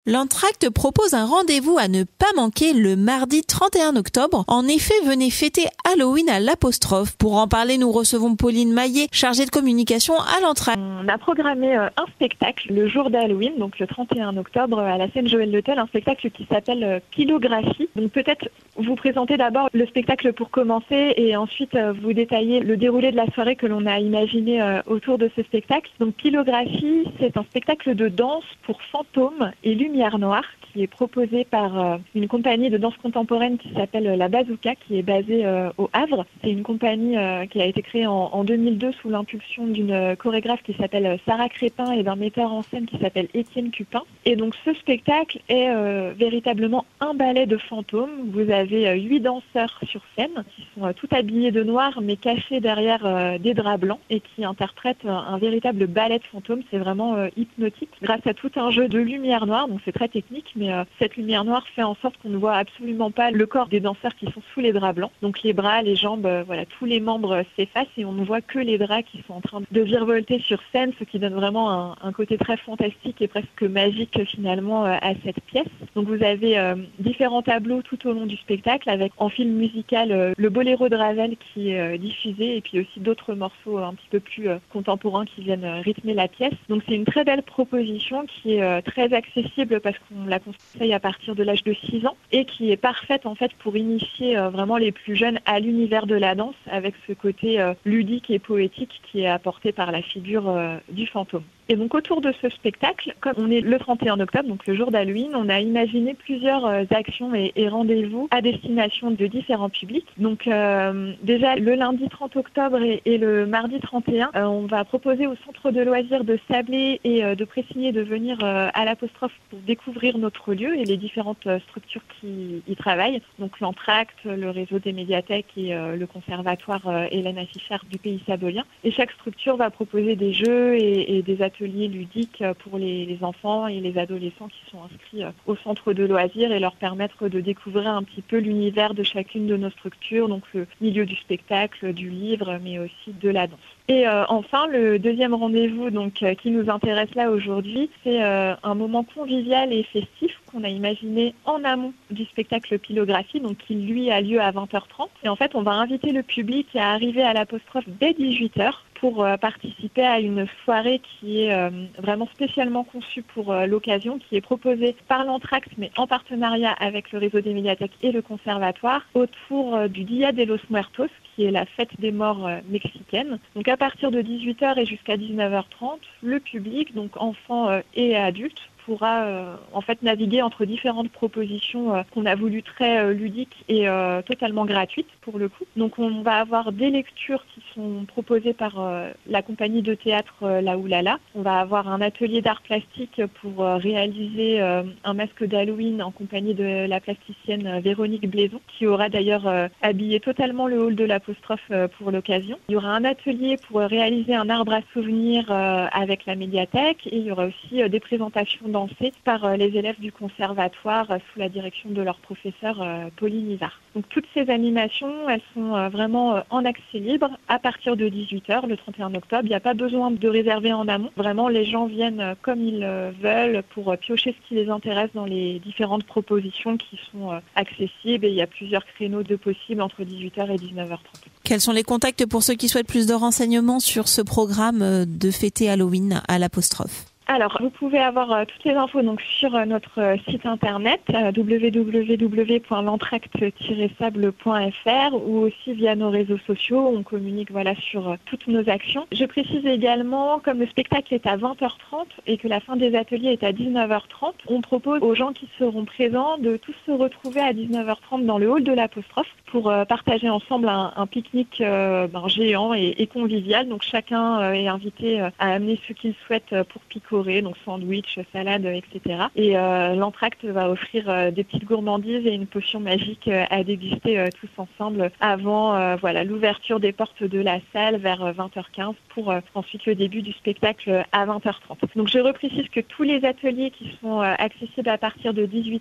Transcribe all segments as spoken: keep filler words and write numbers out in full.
L'Entracte propose un rendez-vous à ne pas manquer le mardi trente et un octobre. En effet, venez fêter Halloween à l'Apostrophe. Pour en parler, nous recevons Pauline Maillet, chargée de communication à l'Entracte. On a programmé un spectacle le jour d'Halloween, donc le trente et un octobre, à la scène Joël Le Tel, un spectacle qui s'appelle Pilographie. Donc peut-être vous présenter d'abord le spectacle pour commencer et ensuite vous détailler le déroulé de la soirée que l'on a imaginé autour de ce spectacle. Donc Pilographie, c'est un spectacle de danse pour fantômes et lumière noire qui est proposé par une compagnie de danse contemporaine qui s'appelle La Bazooka, qui est basée au Havre. C'est une compagnie qui a été créée en, en deux mille deux sous l'impulsion d'une chorégraphe qui s'appelle Sarah Crépin et d'un metteur en scène qui s'appelle Étienne Cupin. Et donc ce spectacle est euh, véritablement un ballet de fantômes. Vous avez huit danseurs sur scène qui sont euh, tout habillés de noir mais cachés derrière euh, des draps blancs et qui interprètent un, un véritable ballet de fantômes. C'est vraiment euh, hypnotique grâce à tout un jeu de lumière noire. Donc c'est très technique, mais euh, cette lumière noire fait en sorte qu'on ne voit absolument pas le corps des danseurs qui sont sous les draps blancs. Donc les bras, les jambes, euh, voilà, tous les membres euh, s'effacent et on ne voit que les draps qui sont en train de virevolter sur scène, ce qui donne vraiment un, un côté très fantastique et presque magique finalement euh, à cette pièce. Donc vous avez euh, différents tableaux tout au long du spectacle avec en film musical euh, le Boléro de Ravel qui est euh, diffusé et puis aussi d'autres morceaux un petit peu plus euh, contemporains qui viennent euh, rythmer la pièce. Donc c'est une très belle proposition qui est euh, très accessible parce qu'on la conseille à partir de l'âge de six ans et qui est parfaite en fait pour initier euh, vraiment les plus jeunes à l'univers de la danse avec ce côté euh, ludique et poétique qui est apporté par la figure euh, du fantôme. Et donc autour de ce spectacle, comme on est le trente et un octobre, donc le jour d'Halloween, on a imaginé plusieurs euh, actions et, et rendez-vous à destination de différents publics. Donc euh, déjà le lundi trente octobre et, et le mardi trente et un, euh, on va proposer au centre de loisirs de Sablé et euh, de Pressigné de venir euh, à l'Apostrophe pour découvrir notre lieu et les différentes euh, structures qui y travaillent. Donc l'Entracte, le réseau des médiathèques et euh, le conservatoire euh, Hélène Affichard du Pays Sabolien. Et chaque structure va proposer des jeux et, et des ateliers ateliers ludiques pour les, les enfants et les adolescents qui sont inscrits au centre de loisirs et leur permettre de découvrir un petit peu l'univers de chacune de nos structures, donc le milieu du spectacle, du livre, mais aussi de la danse. Et euh, enfin, le deuxième rendez-vous donc euh, qui nous intéresse là aujourd'hui, c'est euh, un moment convivial et festif qu'on a imaginé en amont du spectacle Pilographie, donc qui lui a lieu à vingt heures trente. Et en fait, on va inviter le public à arriver à l'Apostrophe dès dix-huit heures pour euh, participer à une soirée qui est euh, vraiment spécialement conçue pour euh, l'occasion, qui est proposée par l'Entracte, mais en partenariat avec le réseau des médiathèques et le conservatoire, autour euh, du Dia de los Muertos, qui est la fête des morts euh, mexicaine. Donc à partir de dix-huit heures et jusqu'à dix-neuf heures trente, le public, donc enfants euh, et adultes, pourra euh, en fait naviguer entre différentes propositions euh, qu'on a voulu très euh, ludiques et euh, totalement gratuites pour le coup. Donc on va avoir des lectures qui sont proposées par euh, la compagnie de théâtre euh, La Oulala. On va avoir un atelier d'art plastique pour euh, réaliser euh, un masque d'Halloween en compagnie de la plasticienne euh, Véronique Blaison, qui aura d'ailleurs euh, habillé totalement le hall de l'Apostrophe euh, pour l'occasion. Il y aura un atelier pour euh, réaliser un arbre à souvenirs euh, avec la médiathèque et il y aura aussi euh, des présentations dansées par euh, les élèves du conservatoire euh, sous la direction de leur professeur euh, Pauline Isard. Donc toutes ces animations, elles sont euh, vraiment euh, en accès libre à partir de dix-huit heures le trente et un octobre. Il n'y a pas besoin de réserver en amont. Vraiment, les gens viennent euh, comme ils euh, veulent pour euh, piocher ce qui les intéresse dans les différentes propositions qui sont euh, accessibles et il y a plusieurs créneaux de possibles entre dix-huit heures et dix-neuf heures trente. Quels sont les contacts pour ceux qui souhaitent plus de renseignements sur ce programme de fêter Halloween à l'Apostrophe ? Alors, vous pouvez avoir euh, toutes les infos donc, sur euh, notre euh, site internet euh, w w w point l'entracte tiret sable point f r ou aussi via nos réseaux sociaux. On communique voilà, sur euh, toutes nos actions. Je précise également, comme le spectacle est à vingt heures trente et que la fin des ateliers est à dix-neuf heures trente, on propose aux gens qui seront présents de tous se retrouver à dix-neuf heures trente dans le hall de l'Apostrophe pour euh, partager ensemble un, un pique-nique euh, ben, géant et, et convivial. Donc chacun euh, est invité euh, à amener ce qu'il souhaite euh, pour picorer. Donc sandwich, salade, et cetera. Et euh, l'Entracte va offrir euh, des petites gourmandises et une potion magique euh, à déguster euh, tous ensemble avant euh, voilà, l'ouverture des portes de la salle vers vingt heures quinze pour euh, ensuite le début du spectacle à vingt heures trente. Donc je reprécise que tous les ateliers qui sont euh, accessibles à partir de dix-huit heures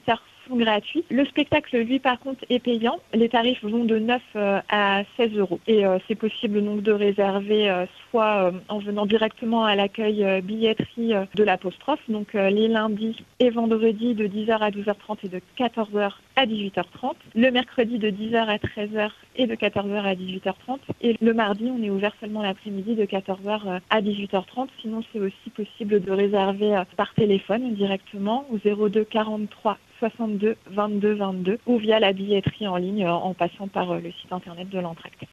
sont gratuits. Le spectacle, lui, par contre, est payant. Les tarifs vont de neuf à seize euros. Et euh, c'est possible donc de réserver euh, soit euh, en venant directement à l'accueil euh, billetterie euh, de l'apostrophe, donc euh, les lundis et vendredis de dix heures à douze heures trente et de quatorze heures à dix-huit heures trente. Le mercredi de dix heures à treize heures et de quatorze heures à dix-huit heures trente. Et le mardi, on est ouvert seulement l'après-midi de quatorze heures à dix-huit heures trente. Sinon, c'est aussi possible de réserver euh, par téléphone directement au zéro deux quarante-trois soixante-deux vingt-deux vingt-deux ou via la billetterie en ligne en passant par le site internet de l'Entracte.